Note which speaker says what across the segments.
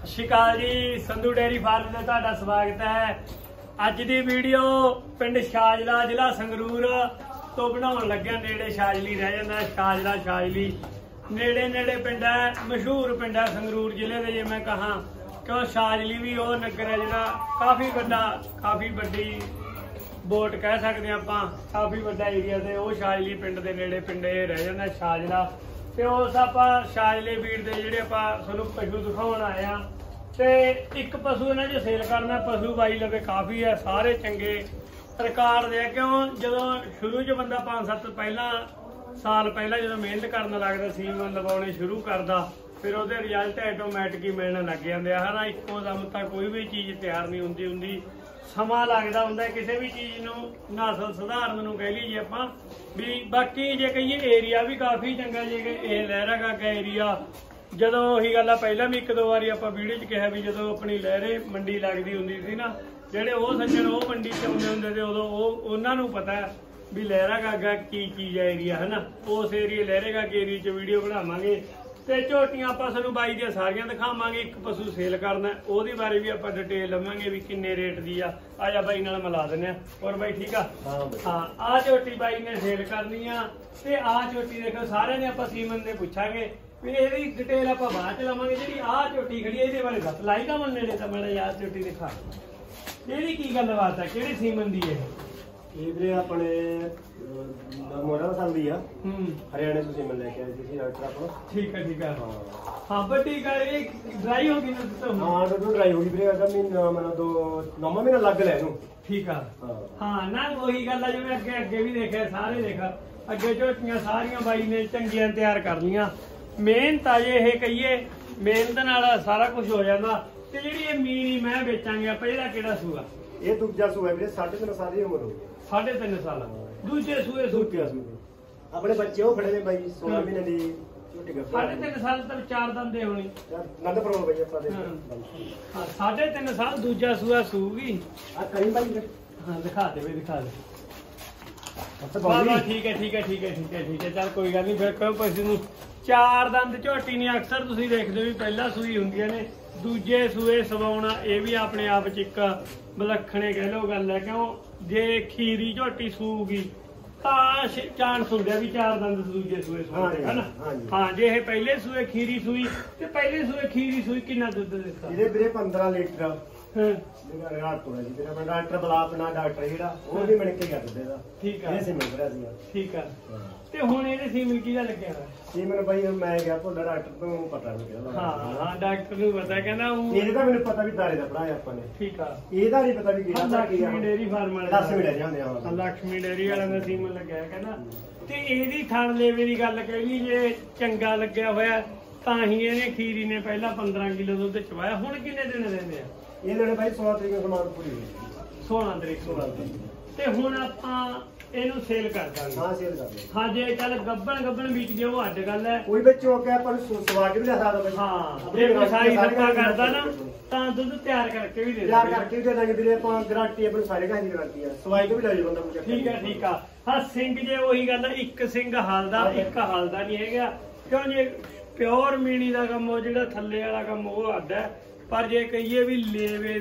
Speaker 1: ਸਤਿ ਸ਼੍ਰੀ ਅਕਾਲ ਜੀ, Sandhu dairy farm ਤੇ ਤੁਹਾਡਾ ਸਵਾਗਤ ਹੈ। ਅੱਜ ਦੀ ਵੀਡੀਓ ਪਿੰਡ ਸ਼ਾਜਲਾ ਜ਼ਿਲ੍ਹਾ ਸੰਗਰੂਰ ਤੋਂ ਬਣਾਉਣ ਲੱਗਿਆ। ਨੇੜੇ ਸ਼ਾਜਲੀ ਰਹਿ ਜਾਂਦਾ, ਸ਼ਾਜਲਾ ਸ਼ਾਜਲੀ ਨੇੜੇ ਨੇੜੇ ਪਿੰਡ ਹੈ, ਮਸ਼ਹੂਰ ਪਿੰਡ ਹੈ ਸੰਗਰੂਰ ਜ਼ਿਲ੍ਹੇ ਦੇ। ਜੇ मैं कहा क्यों ਸ਼ਾਜਲੀ भी ਉਹ ਨਗਰ है ਜਿਹੜਾ ਕਾਫੀ ਵੱਡਾ, ਕਾਫੀ ਵੱਡੀ ਵੋਟ ਕਹਿ ਸਕਦੇ ਆਪਾਂ, ਕਾਫੀ ਵੱਡਾ ਏਰੀਆ ਤੇ ਉਹ ਸ਼ਾਜਲੀ ਪਿੰਡ ਦੇ ਨੇੜੇ ਪਿੰਡ ਇਹ ਰਹਿ ਜਾਂਦਾ ਸ਼ਾਜਲਾ। ਤੇ ਉਸ ਆਪਾਂ ਸ਼ਾਜਲੇ ਵੀਰ ਦੇ ਜਿਹੜੇ ਆਪਾਂ ਤੁਹਾਨੂੰ ਪਸ਼ੂ ਦਿਖਾਉਣ ਆਏ ਆ। ਤੇ ਇੱਕ ਪਸ਼ੂ ਇਹਨਾਂ 'ਚ ਸੇਲ ਕਰਨਾ, ਪਸ਼ੂ ਬਾਈ ਲਵੇ ਕਾਫੀ ਹੈ, ਸਾਰੇ ਚੰਗੇ ਰਿਕਾਰਡ ਦੇ। ਕਿਉਂ ਜਦੋਂ ਸ਼ੁਰੂ 'ਚ ਬੰਦਾ 5-7 ਸਾਲ ਪਹਿਲਾਂ ਜਦੋਂ ਮਿਹਨਤ ਕਰਨ ਲੱਗਦਾ, ਸੀਮਨ ਲਵਾਉਣੇ ਸ਼ੁਰੂ ਕਰਦਾ, ਫਿਰ ਉਹਦੇ ਰਿਜ਼ਲਟ ਆਟੋਮੈਟਿਕ ਹੀ ਮਿਲਣ ਲੱਗ ਜਾਂਦੇ ਆ। ਹਨਾ ਇੱਕੋ ਦਮ ਤਾਂ ਕੋਈ ਵੀ ਚੀਜ਼ ਤਿਆਰ ਨਹੀਂ ਹੁੰਦੀ, ਸਮਾਂ ਲੱਗਦਾ ਹੁੰਦਾ ਕਿਸੇ ਵੀ ਚੀਜ਼ ਨੂੰ ਨਸਲ ਸੁਧਾਰਨ ਨੂੰ ਕਹਿ ਲਈਏ ਆਪਾਂ ਵੀ। ਬਾਕੀ ਜੇ ਕਹੀਏ ਏਰੀਆ ਵੀ ਕਾਫੀ ਚੰਗਾ, ਜੇ ਕਿ ਇਹ ਲਹਿਰਾਗਾਗਾ ਏਰੀਆ, ਜਦੋਂ ਉਹੀ ਗੱਲ ਆ ਪਹਿਲਾਂ ਵੀ 1-2 ਵਾਰੀ ਆਪਾਂ ਵੀਡੀਓ 'ਚ ਕਿਹਾ ਵੀ ਜਦੋਂ ਆਪਣੀ ਲਹਿਰੇ ਮੰਡੀ ਲੱਗਦੀ ਹੁੰਦੀ ਸੀ ਨਾ, ਜਿਹੜੇ ਉਹ ਸੱਜਣ ਉਹ ਮੰਡੀ 'ਚ ਆਉਂਦੇ ਹੁੰਦੇ ਤੇ ਉਦੋਂ ਉਹਨਾਂ ਨੂੰ ਪਤਾ ਵੀ ਲਹਿਰਾਗਾਗਾ ਕੀ ਚੀਜ਼ ਹੈ ਏਰੀਆ, ਹਨਾ। ਉਸ ਏਰੀਏ ਲਹਿਰਾਗਾਗਾ ਏਰੀਏ 'ਚ ਵੀਡੀਓ ਬਣਾਵਾਂਗੇ ਤੇ ਝੋਟੀਆਂ ਆਪਾਂ ਤੁਹਾਨੂੰ ਬਾਈ ਦੀਆਂ ਸਾਰੀਆਂ ਦਿਖਾਵਾਂਗੇ। ਇੱਕ ਪਸ਼ੂ ਸੇਲ ਕਰਨਾ, ਉਹਦੇ ਬਾਰੇ ਵੀ ਆਪਾਂ ਡਿਟੇਲ ਲਵਾਂਗੇ ਵੀ ਕਿੰਨੇ ਰੇਟ ਦੀ ਆ। ਆ ਜਾ ਬਾਈ ਨਾਲ ਮਿਲਾ ਦਿੰਦੇ ਆ। ਹੋਰ ਬਾਈ ਠੀਕ ਆ? ਹਾਂ, ਆਹ ਝੋਟੀ ਬਾਈ ਨੇ ਸੇਲ ਕਰਨੀ ਆ ਤੇ ਆਹ ਝੋਟੀ ਦੇਖੋ ਸਾਰਿਆਂ ਨੇ ਆਪਾਂ ਸੀਮਨ ਦੇ ਪੁੱਛਾਂਗੇ ਵੀ ਇਹਦੀ ਡਿਟੇਲ ਆਪਾਂ ਬਾਅਦ ਚ ਲਵਾਂਗੇ। ਜਿਹੜੀ ਆਹ ਝੋਟੀ ਖੜੀ ਇਹਦੇ ਬਾਰੇ ਦੱਸ। ਲਾਈ ਦਾ ਮਨ ਨੇੜੇ ਤਾਂ ਮੇਰਾ ਯਾਰ ਝੋਟੀ ਦਿਖਾ, ਇਹਦੀ ਕੀ ਗੱਲਬਾਤ ਆ, ਕਿਹੜੀ ਸੀਮਨ ਦੀ ਹੈ
Speaker 2: ਇਹ ਵੀਰੇ ਆਪਣੇ ਮੋੜਾ ਸੰਦੀ ਆ। ਹਰਿਆਣੇ ਤੋਂ ਸੀਮਨ ਲੈ ਕੇ ਆਏ ਸੀ ਡਾਕਟਰ ਆਪਣਾ।
Speaker 1: ਠੀਕ ਹੈ ਠੀਕ ਹੈ। ਹਾਂ ਬੱਟੀ ਕਰ ਇਹ ਡਰਾਈ ਹੋ ਗਈ ਨਾ ਤਾਂ?
Speaker 2: ਹਾਂ ਦੁੱਧ ਡਰਾਈ ਹੋ ਗਈ ਵੀਰੇ। ਅਗਰ ਮਹੀਨਾ ਮੈਨੂੰ 9 ਮਹੀਨਾ ਲੱਗ ਲੈ ਇਹਨੂੰ।
Speaker 1: ਠੀਕ ਆ। ਹਾਂ ਨਾ ਉਹੀ ਗੱਲ ਆ ਜਿਵੇਂ ਅੱਗੇ ਵੀ ਦੇਖਿਆ, ਸਾਰੇ ਦੇਖਾ ਅੱਗੇ ਝੋਟੀਆਂ ਸਾਰੀਆਂ ਬਾਈ ਨੇ ਚੰਗੀਆਂ ਤਿਆਰ ਕਰ ਲੀਆਂ। ਮਿਹਨਤ ਆ ਜੇ ਇਹ ਕਹੀਏ, ਮਿਹਨਤ ਨਾਲ ਸਾਰਾ ਕੁਝ ਹੋ ਜਾਂਦਾ। ਤੇ ਜਿਹੜੀ ਇਹ ਮੀਨੀ ਮੈਂ ਵੇਚਾਂਗੇ ਆਪਾਂ, ਇਹਦਾ ਕਿਹੜਾ ਸੂਆ?
Speaker 2: ਇਹ ਦੂਜਾ ਸੂਆ ਵੀਰੇ, 3.5 ਸਾਲ ਦੀ ਉਮਰ ਹੋ ਗਈ।
Speaker 1: 3.5 ਸਾਲ ਦੂਜੇ ਸੂਏ ਸੂਕਿਆ ਸੂ।
Speaker 2: ਆਪਣੇ ਬੱਚੇ ਉਹ ਖੜੇ ਨੇ ਬਾਈ 16 ਮਹੀਨੇ ਦੀ ਛੋਟੀ ਗੱਲ।
Speaker 1: 3.5 ਸਾਲ ਤੱਕ 4 ਦੰਦੇ ਹੋਣੀ।
Speaker 2: ਨੰਦਪੁਰ ਬਾਈ ਆਪਾਂ ਦੇ।
Speaker 1: ਹਾਂ 3.5 ਸਾਲ ਦੂਜਾ ਸੂਆ ਸੂਗੀ।
Speaker 2: ਆ ਕਰੀ ਬਾਈ।
Speaker 1: ਹਾਂ ਦਿਖਾ ਦੇ ਬਈ, ਦਿਖਾ ਦੇ। ਬਾਬਾ ਠੀਕ ਹੈ ਠੀਕ ਹੈ ਠੀਕ ਹੈ ਠੀਕ ਹੈ ਠੀਕ ਹੈ, ਚੱਲ ਕੋਈ ਗੱਲ ਨਹੀਂ। ਫਿਰ ਕਹੋ ਪਸ਼ੂ ਨੂੰ 4 ਦੰਦ ਝੋਟੀ ਨਹੀਂ ਅਕਸਰ ਤੁਸੀਂ ਦੇਖਦੇ ਹੋ ਵੀ ਪਹਿਲਾਂ ਸੂਈ ਹੁੰਦੀਆਂ ਨੇ, ਦੂਜੇ ਸੂਏ ਸਵਾਉਣਾ ਇਹ ਵੀ ਆਪਣੇ ਆਪ ਚ ਇੱਕ ਵਿਲੱਖਣੇ ਕਹਿ ਲਓ ਗੱਲ ਹੈ। ਕਿਉਂ ਜੇ ਖੀਰੀ ਝੋਟੀ ਸੂਗੀ ਤਾਂ ਚਾਂਸ ਹੁੰਦਾ ਵੀ 4 ਦੰਦ ਦੂਜੇ ਸੂਏ ਸਵਾਉਂਦੇ ਹਨਾ। ਹਾਂ ਜੇ ਇਹ ਪਹਿਲੇ ਸੂਏ ਖੀਰੀ ਸੂਈ ਤੇ ਪਹਿਲੇ ਸੂਏ ਖੀਰੀ ਸੂਈ ਕਿੰਨਾ ਦੁੱਧ ਦਿੱਤਾ?
Speaker 2: ਇਹਦੇ ਵੀਰੇ 15 ਲੀਟਰ। ਡਾਕਟਰ ਬਲਾ ਆਪਣਾ ਡਾਕਟਰ ਜਿਹੜਾ ਉਹ ਵੀ ਮਿਲ ਕੇ ਕਰ ਦਿੰਦਾ। ਠੀਕ ਆ, ਇਹ ਸੀਮਨ ਭਰਿਆ ਸੀਗਾ। ਠੀਕ ਆ। ਤੇ ਹੁਣ ਇਹਦੇ ਸੀਮਨ ਕਿਹਦਾ ਲੱਗਿਆ ਹੋਇਆ? ਸੀਮਨ ਬਾਈ ਮੈਂ ਗਿਆ ਭੋਲਾ ਡਾਕਟਰ ਤੋਂ, ਪਤਾ ਨਹੀਂ ਕਿਹਦਾ। ਹਾਂ ਡਾਕਟਰ ਨੂੰ ਪਤਾ, ਕਹਿੰਦਾ ਇਹਦੇ ਤਾਂ ਮੈਨੂੰ ਪਤਾ ਵੀ ਦਾਰੇ ਦਾ ਪੜਾਇਆ ਆਪਾਂ ਨੇ। ਠੀਕ ਆ। ਇਹਦਾ ਨਹੀਂ ਪਤਾ ਵੀ ਕਿਹੜਾ। ਲక్ష్ਮੀ ਡੇਅਰੀ ਫਾਰਮ ਵਾਲੇ, ਲక్ష్ਮੀ ਡੇਅਰੀ ਹੁੰਦੇ ਆ, ਲక్ష్ਮੀ ਡੇਅਰੀ ਵਾਲਿਆਂ ਦਾ ਸੀਮਨ ਲੱਗਿਆ ਕਹਿੰਦਾ। ਤੇ ਇਹਦੀ ਥਣ ਲੇਵੇ ਦੀ ਗੱਲ ਕਹੀ ਜੇ ਚੰਗਾ ਲੱਗਿਆ ਹੋਇਆ ਤਾਂ ਹੀ ਇਹਨੇ ਖੀਰੀ ਨੇ ਪਹਿਲਾਂ 15 ਕਿਲੋ ਦੁੱਧ ਚਵਾਇਆ। ਹੁਣ ਕਿੰਨੇ ਦਿਨ ਰਹਿੰਦੇ ਆ ਇਹ ਦੇਣੇ ਬਾਈ? 16 ਤਰੀਕ ਨੂੰ ਸਮਾਨ ਪੂਰੀ ਹੋਈ। 16 ਤਰੀਕ। ਤੇ ਹੁਣ ਆਪਾਂ ਇਹਨੂੰ ਸੇਲ ਕਰ ਦਾਂਗੇ। ਹਾਂ ਸੇਲ ਕਰ ਦਾਂਗੇ। ਹਾਂ ਜੇ ਚੱਲ ਗੱਬਣ ਵਿੱਚ ਜੇ ਉਹ ਅੱਡ ਗੱਲ ਹੈ। ਕੋਈ ਵਿੱਚ ਹੋ ਕੇ ਆਪਾਂ ਨੂੰ ਸਵਾਦ ਵੀ ਲਿਆ ਸਕਦਾ। ਹਾਂ ਜੇ ਮਸਾਈ ਸੱਕਾ ਕਰਦਾ ਨਾ ਤਾਂ ਦੁੱਧ ਤਿਆਰ ਕਰਕੇ ਵੀ ਦੇ ਦਾਂਗੇ। ਤਿਆਰ ਕਰਕੇ ਵੀ ਦੇ ਦਾਂਗੇ ਵੀਰੇ ਆਪਾਂ, ਗਾਰੰਟੀ ਆਪਣੀ ਸਾਰੇ ਘਰ ਦੀ ਗਾਰੰਟੀ ਆ। ਸਵਾਈ ਤੋਂ ਵੀ ਲੈ ਜਾਓ ਬੰਦਾ ਕੋਈ। ਠੀਕ ਹੈ ਠੀਕ ਆ। ਹਾਂ ਸਿੰਘ ਜੇ ਉਹੀ ਗੱਲ, ਇੱਕ ਸਿੰਘ ਹਲਦਾ ਇੱਕ ਹਲਦਾ ਨਹੀਂ ਹੈਗਾ। ਕਿਉਂ ਜੇ ਪਿਓਰ ਮੀਣੀ ਦਾ ਕੰਮ, ਉਹ ਜਿਹੜਾ ਥੱਲੇ ਵਾਲਾ ਕੰਮ ਉਹ ਅੱਡ ਹੈ। ਪਰ ਜੇ ਕਹੀਏ ਵੀ ਲੇਵੇ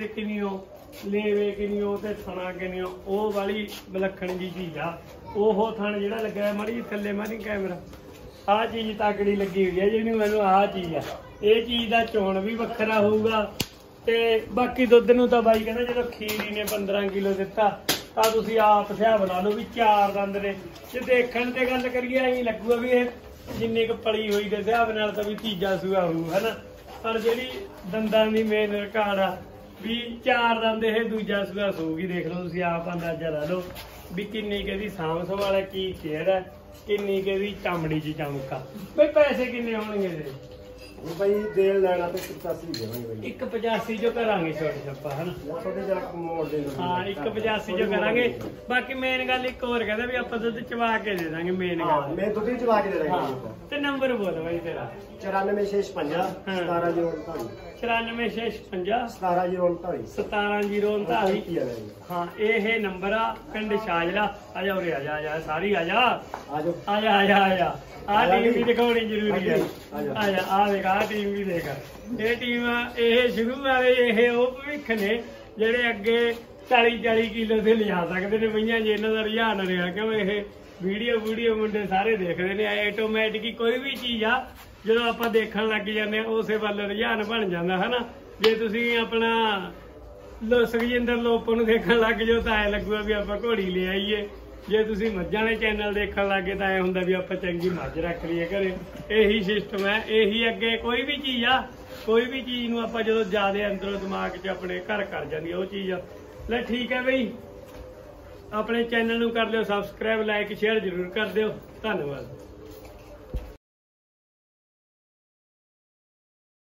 Speaker 2: ਕਿੰਨੀਓ ਤੇ ਥਣਾ ਕਿੰਨੀਓ, ਉਹ ਵਾਲੀ ਵਿਲੱਖਣ ਜੀ ਚੀਜ਼ ਆ। ਉਹ ਥਣ ਜਿਹੜਾ ਲੱਗਾ ਮਾੜੀ ਥੱਲੇ ਮਾਰੀ ਕੈਮਰਾ, ਆਹ ਚੀਜ਼ ਤਕੜੀ ਲੱਗੀ ਹੋਈ ਹੈ ਜਿਹਨੂੰ ਮੈਨੂੰ ਆਹ ਚੀਜ਼ ਆ। ਇਹ ਚੀਜ਼ ਦਾ ਚੋਣ ਵੀ ਵੱਖਰਾ ਹੋਊਗਾ। ਤੇ ਬਾਕੀ ਦੁੱਧ ਨੂੰ ਤਾਂ ਬਾਈ ਕਹਿੰਦਾ ਜਦੋਂ ਖੀਰੀ ਨੇ 15 ਕਿਲੋ ਦਿੱਤਾ ਤਾਂ ਤੁਸੀਂ ਆਪ ਹਿਸਾਬ ਲਾ ਲਓ ਵੀ 4 ਦੰਦ ਨੇ। ਜੇ ਦੇਖਣ ਤੇ ਗੱਲ ਕਰੀਏ ਐਂ ਲੱਗੂਗਾ ਵੀ ਇਹ ਜਿੰਨੀ ਕੁ ਪਲੀ ਹੋਈ ਦੇ ਹਿਸਾਬ ਨਾਲ ਤਾਂ ਵੀ ਤੀਜਾ ਸੂਆ ਹੋਊ ਹਨਾ। ਪਰ ਜਿਹੜੀ ਦੰਦਾਂ ਦੀ ਮੇਨ ਰਿਕਾਰਡ ਆ ਵੀ 4 ਦੰਦ ਇਹ ਦੂਜਾ ਸੂਆ ਸੂਗੀ। ਦੇਖ ਲਓ ਤੁਸੀਂ ਆਪ ਅੰਦਾਜ਼ਾ ਲਾ ਲਓ ਵੀ ਕਿੰਨੀ ਕਿਹਦੀ ਸਾਂਭ ਸੰਭਾਲ ਹੈ, ਕੀ ਕੇਅਰ ਹੈ, ਕਿੰਨੀ ਕਿਹਦੀ ਚਮੜੀ 'ਚ ਚਮਕ ਆ। ਬਈ ਪੈਸੇ ਕਿੰਨੇ ਹੋਣਗੇ ਇਹਦੇ? भाई देल लेना तो 85 देवांगे भाई। 185 जो करांगे छोटे छप्पा है ना, छोटे जा मोड़ दे। हां 185 जो करांगे। बाकी मेन गल एक और कहदा भी ਆਪਾਂ ਦੁੱਧ ਚਵਾ ਕੇ ਦੇ ਦਾਂਗੇ। ਮੇਨ ਗੱਲ ਹਾਂ ਮੈਂ ਦੁੱਧ ਚਵਾ ਕੇ ਦੇ ਦਾਂਗੇ। ਤੇ ਨੰਬਰ ਬੋਲ ਭਾਈ ਤੇਰਾ। 9465 17049 9465 17049 17049। हाँ ये नंबर आ पिंड शाजला। आ जा उरे आ जा सारी आ जा आ जा आ जा आ जा।
Speaker 1: ਆ ਟੀਮ ਵੀ ਦਿਖਾਉਣੀ ਜ਼ਰੂਰੀ ਹੈ। ਆ ਜਾ ਆ ਦੇਖ ਆ ਟੀਮ ਵੀ ਦੇਖ। ਇਹ ਟੀਮ ਇਹ ਸ਼ੁਰੂ ਵਾਲੇ ਇਹ ਉਹ ਭਵਿੱਖ ਨੇ ਜਿਹੜੇ ਅੱਗੇ 40 ਕਿਲੋ ਤੇ ਲਿਜਾ ਸਕਦੇ ਨੇ ਬਈਆਂ ਜੇ ਇਹਨਾਂ ਦਾ ਰੁਝਾਨ ਰਿਹਾ ਕਿਉਂ ਇਹ ਵੀਡੀਓ ਮੁੰਡੇ ਸਾਰੇ ਦੇਖਦੇ ਨੇ। ਆਟੋਮੈਟਿਕ ਕੋਈ ਵੀ ਚੀਜ਼ ਆ ਜਦੋਂ ਆਪਾਂ ਦੇਖਣ ਲੱਗ ਜਾਂਦੇ ਆ ਉਸੇ ਵੱਲ ਰੁਝਾਨ ਬਣ ਜਾਂਦਾ ਹੈ ਨਾ। ਜੇ ਤੁਸੀਂ ਆਪਣਾ ਸੁਖਜਿੰਦਰ ਲੋਪੋ ਨੂੰ ਦੇਖਣ ਲੱਗ ਜਾਓ ਤਾਂ ਐ ਲੱਗੂਗਾ ਵੀ ਆਪਾਂ ਘੋੜੀ ਲੈ ਆਈਏ। ਜੇ ਤੁਸੀਂ ਮੱਝਾਂ ਦੇ ਚੈਨਲ ਦੇਖਣ ਲੱਗੇ ਤਾਂ ਐ ਹੁੰਦਾ ਵੀ ਆਪਾਂ ਚੰਗੀ ਮੱਝ ਰੱਖ ਲਈਏ ਘਰੇ। ਇਹੀ ਸਿਸਟਮ ਹੈ। ਇਹੀ ਅੱਗੇ ਕੋਈ ਵੀ ਚੀਜ਼ ਆ ਕੋਈ ਵੀ ਚੀਜ਼ ਨੂੰ ਆਪਾਂ ਜਦੋਂ ਜ਼ਿਆਦਾ ਅੰਦਰੋਂ ਦਿਮਾਗ 'ਚ ਆਪਣੇ ਘਰ ਕਰ ਜਾਂਦੀ ਉਹ ਚੀਜ਼ ਲੈ ਠੀਕ ਹੈ ਬਈ। ਆਪਣੇ ਚੈਨਲ ਨੂੰ ਕਰ ਲਿਓ ਸਬਸਕ੍ਰਾਈਬ, ਲਾਈਕ, ਸ਼ੇਅਰ ਜ਼ਰੂਰ ਕਰ ਦਿਓ। ਧੰਨਵਾਦ।